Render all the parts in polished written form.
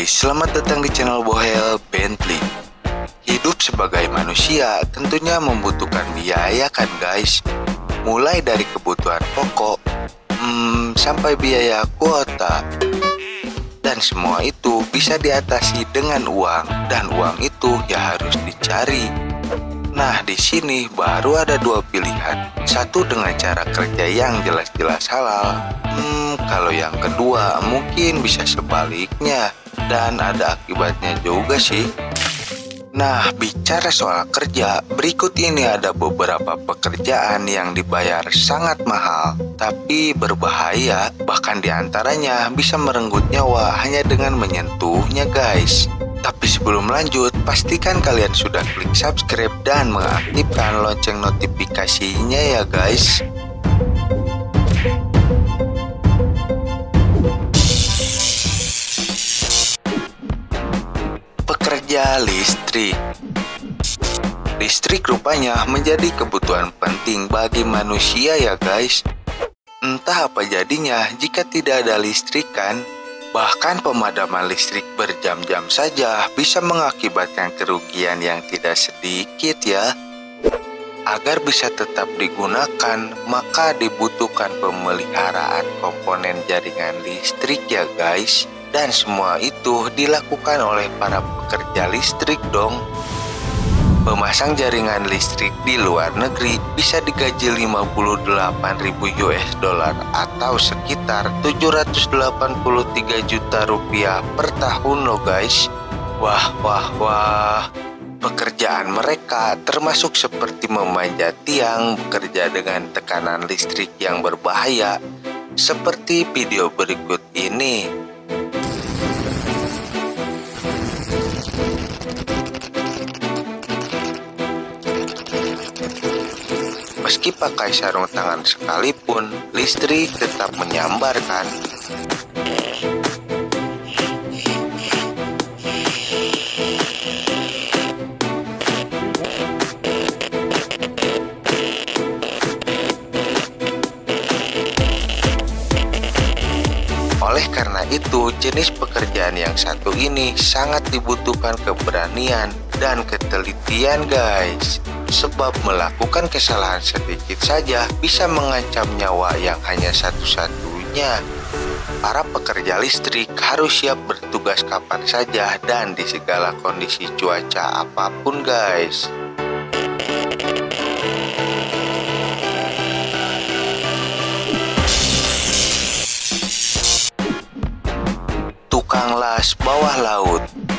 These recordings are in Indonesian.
guys, selamat datang di channel Bohel Bentley. Hidup sebagai manusia tentunya membutuhkan biaya kan guys. Mulai dari kebutuhan pokok, sampai biaya kuota. Dan semua itu bisa diatasi dengan uang, dan uang itu ya harus dicari. Nah, di sini baru ada dua pilihan. Satu dengan cara kerja yang jelas-jelas halal. Kalau yang kedua mungkin bisa sebaliknya, dan ada akibatnya juga sih. Nah, bicara soal kerja, berikut ini ada beberapa pekerjaan yang dibayar sangat mahal, tapi berbahaya, bahkan diantaranya bisa merenggut nyawa hanya dengan menyentuhnya guys. Tapi sebelum lanjut, pastikan kalian sudah klik subscribe dan mengaktifkan lonceng notifikasinya ya guys. Pekerja listrik. Listrik rupanya menjadi kebutuhan penting bagi manusia ya guys. Entah apa jadinya jika tidak ada listrik kan. Bahkan pemadaman listrik berjam-jam saja bisa mengakibatkan kerugian yang tidak sedikit ya. Agar bisa tetap digunakan, maka dibutuhkan pemeliharaan komponen jaringan listrik ya guys. Dan semua itu dilakukan oleh para pekerja listrik dong. Pemasang jaringan listrik di luar negeri bisa digaji 58.000 US dollar atau sekitar 783 juta rupiah per tahun loh guys. Wah. Pekerjaan mereka termasuk seperti memanjat tiang, bekerja dengan tekanan listrik yang berbahaya, seperti video berikut ini. Meski pakai sarung tangan sekalipun, listrik tetap menyambar kan? Oleh karena itu, jenis pekerjaan yang satu ini sangat dibutuhkan keberanian dan ketelitian guys. Sebab melakukan kesalahan sedikit saja bisa mengancam nyawa yang hanya satu-satunya. Para pekerja listrik harus siap bertugas kapan saja dan di segala kondisi cuaca apapun guys. Tukang las bawah laut.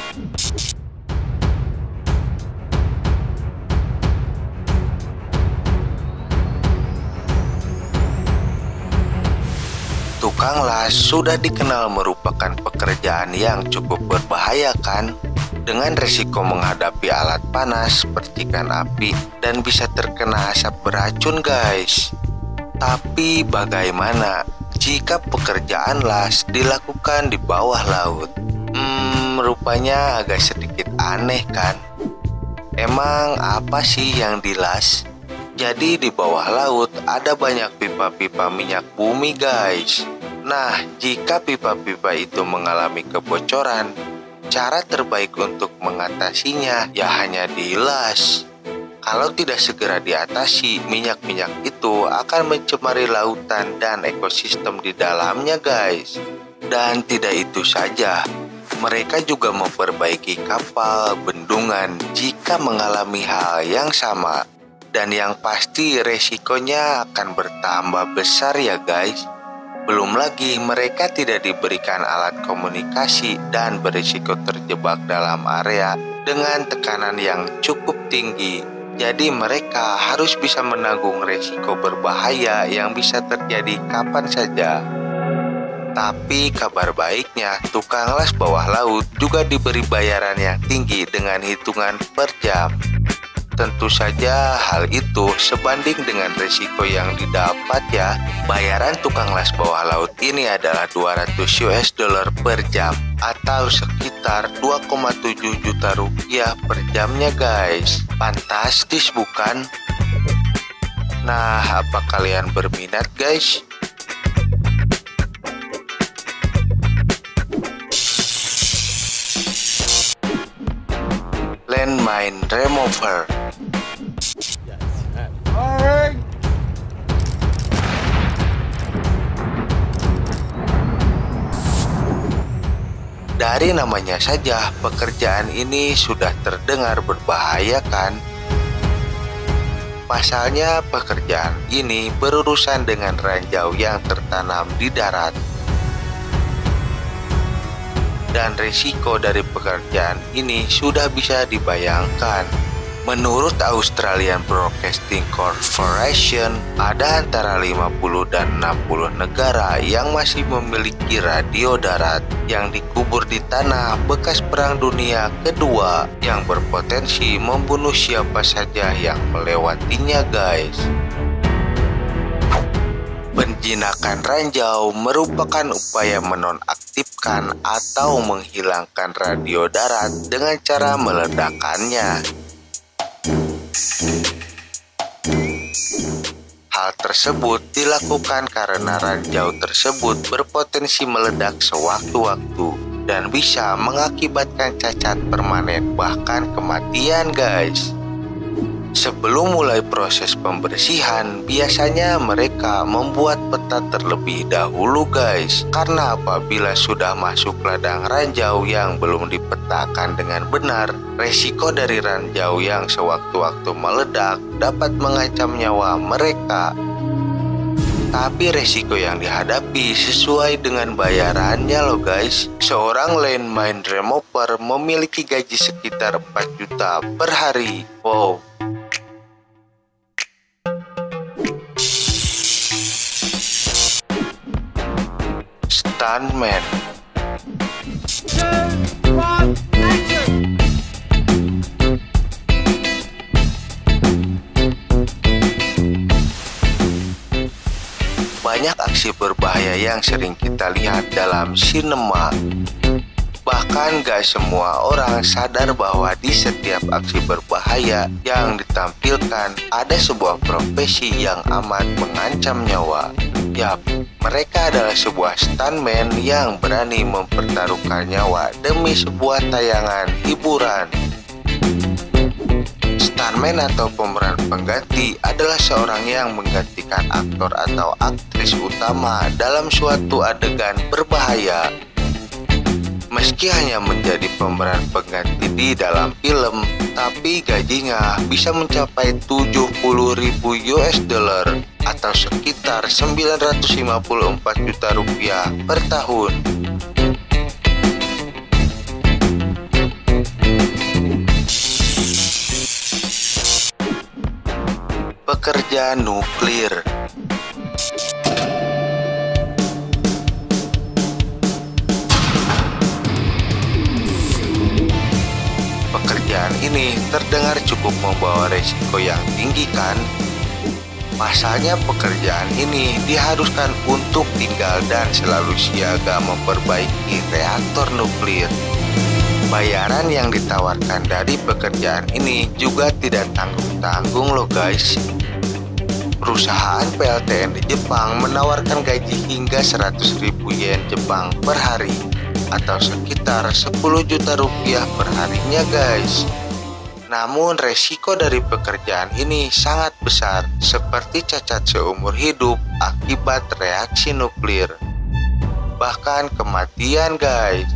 Tukang las sudah dikenal merupakan pekerjaan yang cukup berbahaya kan? Dengan resiko menghadapi alat panas, percikan api, dan bisa terkena asap beracun guys. Tapi bagaimana jika pekerjaan las dilakukan di bawah laut? Rupanya agak sedikit aneh kan? Emang apa sih yang dilas? Jadi di bawah laut ada banyak pipa-pipa minyak bumi guys. Nah, jika pipa-pipa itu mengalami kebocoran, cara terbaik untuk mengatasinya ya hanya dilas. Kalau tidak segera diatasi, minyak-minyak itu akan mencemari lautan dan ekosistem di dalamnya guys. Dan tidak itu saja, mereka juga memperbaiki kapal, bendungan jika mengalami hal yang sama. Dan yang pasti resikonya akan bertambah besar ya guys. Belum lagi mereka tidak diberikan alat komunikasi dan berisiko terjebak dalam area dengan tekanan yang cukup tinggi. Jadi mereka harus bisa menanggung resiko berbahaya yang bisa terjadi kapan saja. Tapi kabar baiknya, tukang las bawah laut juga diberi bayaran yang tinggi dengan hitungan per jam. Tentu saja hal itu sebanding dengan risiko yang didapat ya. Bayaran tukang las bawah laut ini adalah 200 US dollar per jam atau sekitar 2,7 juta rupiah per jamnya guys. Fantastis bukan? Nah, apa kalian berminat guys? Landmine Remover. Dari namanya saja, pekerjaan ini sudah terdengar berbahaya kan? Pasalnya, pekerjaan ini berurusan dengan ranjau yang tertanam di darat. Dan risiko dari pekerjaan ini sudah bisa dibayangkan. Menurut Australian Broadcasting Corporation, ada antara 50 dan 60 negara yang masih memiliki radio darat yang dikubur di tanah bekas Perang Dunia Kedua yang berpotensi membunuh siapa saja yang melewatinya, guys. Penjinakan ranjau merupakan upaya menonaktifkan atau menghilangkan radio darat dengan cara meledakkannya. Hal tersebut dilakukan karena ranjau tersebut berpotensi meledak sewaktu-waktu dan bisa mengakibatkan cacat permanen bahkan kematian, guys. Sebelum mulai proses pembersihan, biasanya mereka membuat peta terlebih dahulu, guys. Karena apabila sudah masuk ladang ranjau yang belum dipetakan dengan benar, resiko dari ranjau yang sewaktu-waktu meledak dapat mengancam nyawa mereka. Tapi resiko yang dihadapi sesuai dengan bayarannya loh, guys. Seorang landmine remover memiliki gaji sekitar 4 juta per hari. Wow. Stuntman. Banyak aksi berbahaya yang sering kita lihat dalam sinema. Bahkan gak semua orang sadar bahwa di setiap aksi berbahaya yang ditampilkan ada sebuah profesi yang amat mengancam nyawa. Yap, mereka adalah sebuah stuntman yang berani mempertaruhkan nyawa demi sebuah tayangan hiburan. Stuntman atau pemeran pengganti adalah seorang yang menggantikan aktor atau aktris utama dalam suatu adegan berbahaya. Meski hanya menjadi pemeran pengganti di dalam film, tapi gajinya bisa mencapai 70.000 US dollar atau sekitar 954 juta rupiah per tahun. Pekerja nuklir. Pekerjaan ini terdengar cukup membawa resiko yang tinggi kan? Pasalnya pekerjaan ini diharuskan untuk tinggal dan selalu siaga memperbaiki reaktor nuklir. Bayaran yang ditawarkan dari pekerjaan ini juga tidak tanggung-tanggung loh, guys. Perusahaan PLTN di Jepang menawarkan gaji hingga 100.000 yen Jepang per hari atau sekitar 10 juta rupiah per harinya, guys. Namun resiko dari pekerjaan ini sangat besar, seperti cacat seumur hidup akibat reaksi nuklir, bahkan kematian, guys.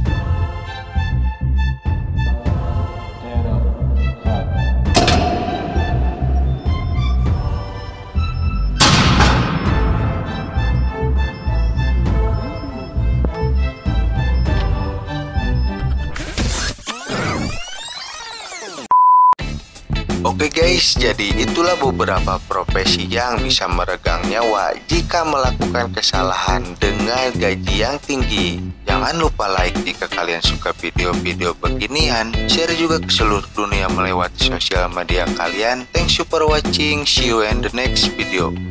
Oke guys, jadi itulah beberapa profesi yang bisa meregang nyawa jika melakukan kesalahan dengan gaji yang tinggi. Jangan lupa like jika kalian suka video-video beginian, share juga ke seluruh dunia melewati sosial media kalian. Thanks you for watching, see you in the next video.